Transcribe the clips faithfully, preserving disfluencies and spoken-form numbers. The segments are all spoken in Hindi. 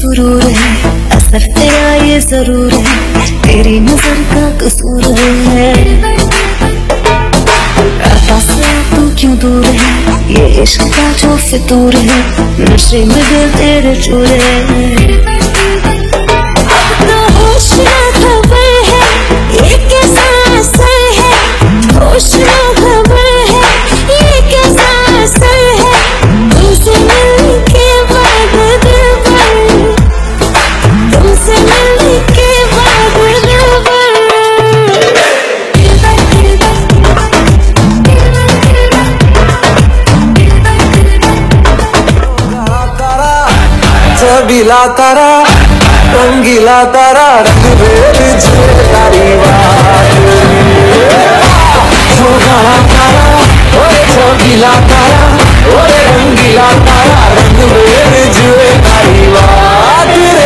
सुरूर है, असर तेरा ये जरूर है, तेरी नजर का कसूर है। आता से तू क्यों दूर है, ये इश्क का जो फितूर है, नशे में दिल तेरे चूर है। अब तो होश ना खबर है, ये कैसा असर है, होश ना खबर है, ये कैसा असर है, तुमसे मिलके बाद दिल भर, तुमसे मिलके बाद दिल भर। छबीला तारा, रंगीला तारा, रंग बेर तारी बात जो गाना तारा, ओए छबीला तारा, ओए रंगीला तारा, रंग बेर तारी बात रे।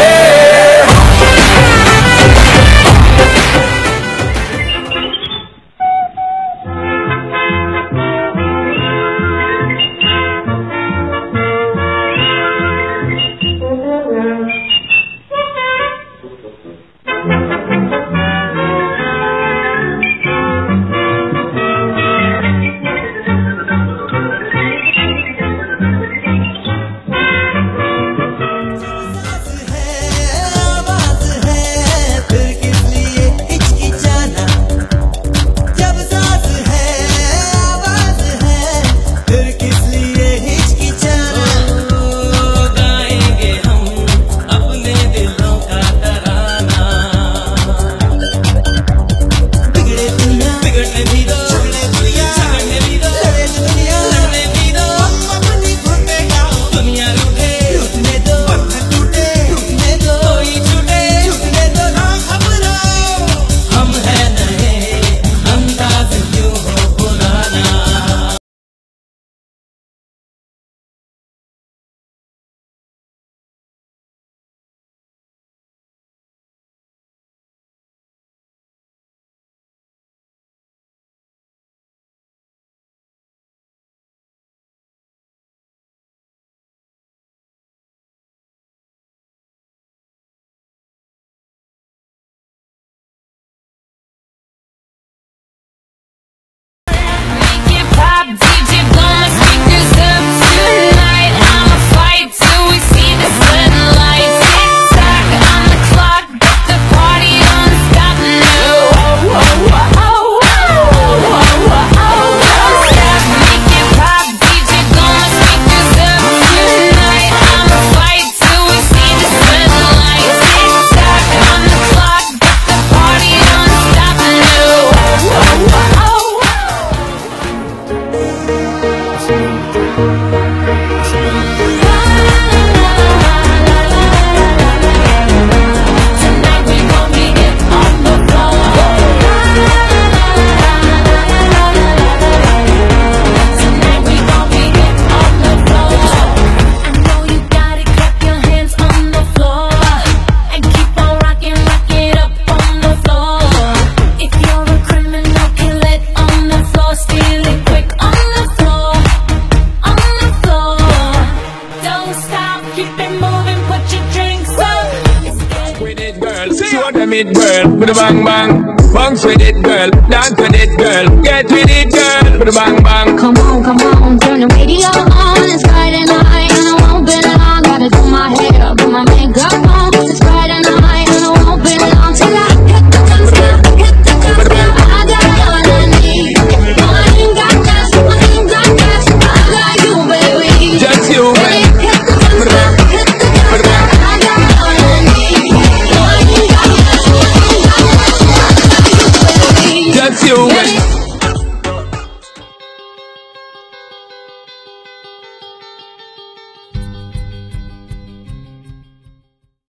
It girl, with a bang bang, bounce with it girl, dance with it girl, get with it girl, with a bang bang, come on.